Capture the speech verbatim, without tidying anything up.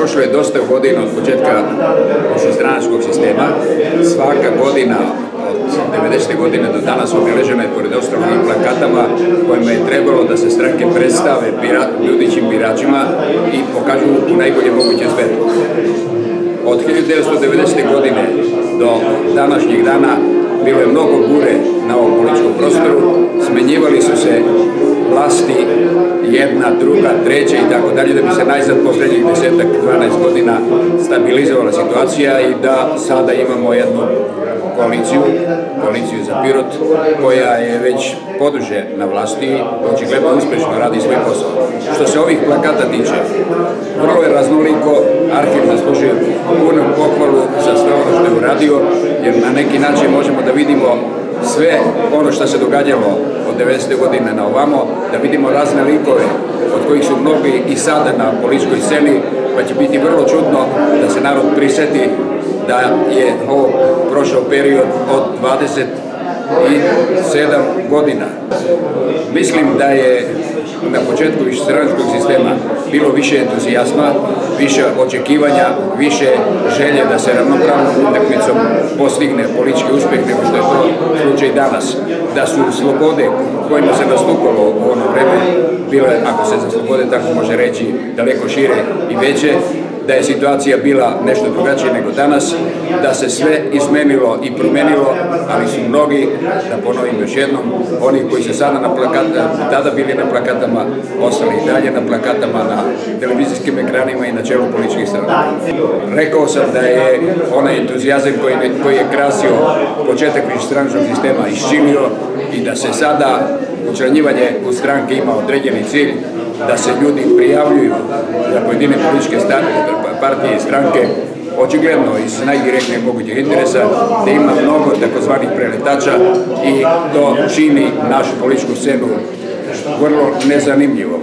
prošlo je dosta godina od početka višestranačkog sistema. Svaka godina od devedesete godine do danas obilježena je pored ostalih plakatama kojima je trebalo da se stranke predstave budućim biračima i pokažu u najbolje moguće svetlo. Od hiljadu devetsto devedesete godine do današnjeg dana bilo je mnogo bure na ovom političkom prostoru, smenjivali su se vlasti, jedna, druga, treća i tako dalje, da bi se najzad posljednjih desetak, dvanaest godina stabilizovala situacija i da sada imamo jednu koaliciju, koaliciju za Pirot, koja je već poduže na vlasti i očigledno uspješno radi svoj posao. Što se ovih plakata tiče, vrlo je raznoliko, arhiv zaslužuje punu pohvalu za sve ono što je uradio, jer na neki način možemo da vidimo sve ono što se događalo od devedesete godine na ovamo, da vidimo razne likove od kojih su mnogi i sada na političkoj sceni, pa će biti vrlo čudno da se narod priseti da je ovo prošao period od dvadeset sedam godina. Mislim da je na početku višestranačkog sistema bilo više entuzijazma, više očekivanja, više želje da se ravnopravnom utakmicom postigne politički uspjeh nego što je to slučaj danas. Da su slobode kojima se nastupalo u ono vreme bile, ako se za slobode tako može reći, daleko šire i veće, da je situacija bila nešto drugačije nego danas, da se sve izmenilo i promenilo, ali su mnogi, da ponovim još jednom, oni koji su sada na plakatama, tada bili na plakatama, ostali i dalje na plakatama, na televizijskim ekranima i na čelu političkih stranaka. Rekao sam da je onaj entuzijazam koji, koji je krasio početak višestranačkog sistema iščinio i da se sada učlanjivanje u stranke ima određeni cilj, da se ljudi prijavljuju za pojedine političke partije i stranke, očigledno iz najdirektnijeg mogućeg interesa, da ima mnogo takozvanih preletača i to čini našu političku scenu vrlo nezanimljivo.